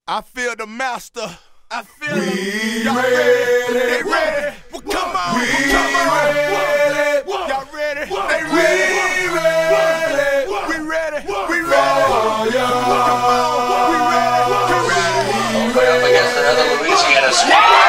I feel the master. I feel we y'all ready. They ready. Well, come on. We Come on. ready. Y'all ready? We They ready. ready. We ready. We ready. Oh, yeah. Come on. We ready. We ready. We're up against another Louisiana squad.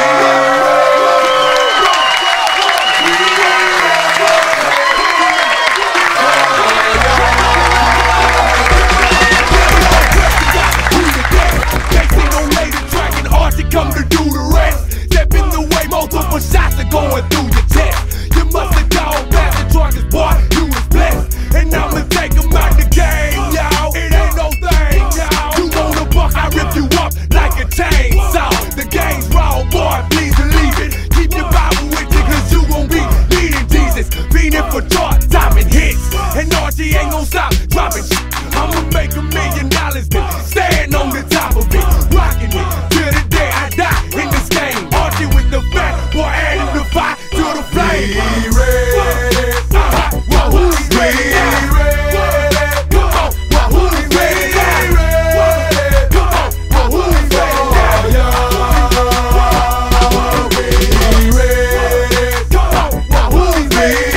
Come to do the rest. Step in the way, multiple shots are going through your chest. You must have gone past the charges, boy, you was blessed. And I'ma take them out the game, y'all. It ain't no thing, y'all. You wanna buck, I rip you up like a chainsaw. The game's raw, boy, please believe it. Keep your Bible with you, cause you gon' be leading Jesus. Beating for chart, topping hits. And RG ain't gon' stop dropping shit. I'ma make $1 million, then stand on the top of it. Rocking it till the day I die in this game. Archie with the back, boy, adding the fire to the flame. We ready. Well, who's ready? Come on, well, who's ready? Come on, well, who's ready? We ready. Come on, well, who's ready?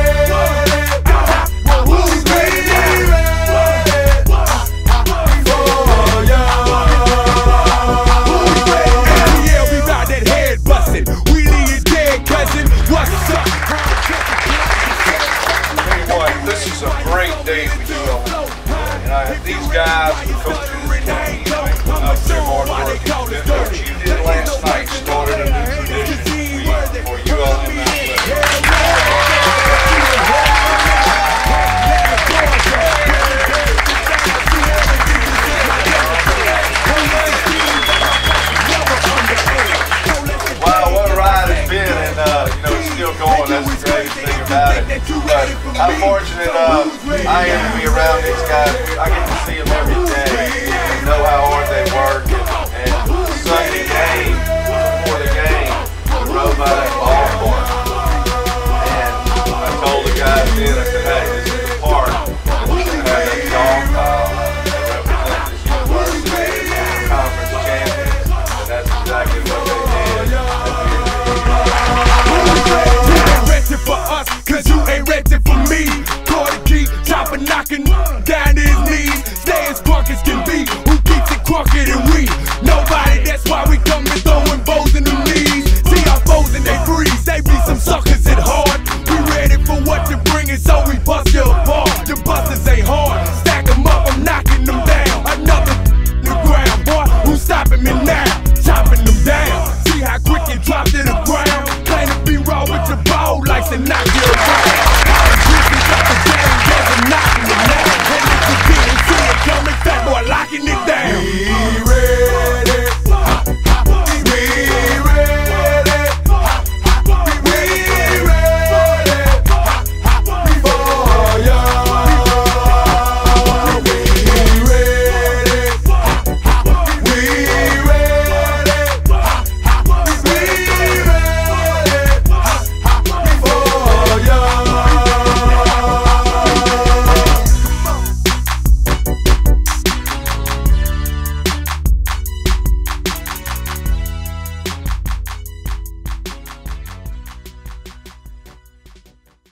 Well, who's ready? This is a great day for ULM, and these guys, the coaches, out there hard working. What you did last night started a new tradition for ULM athletics. Wow, what a ride it's been, and it's still going. That's the greatest thing about it. But I'm fortunate I am to be around these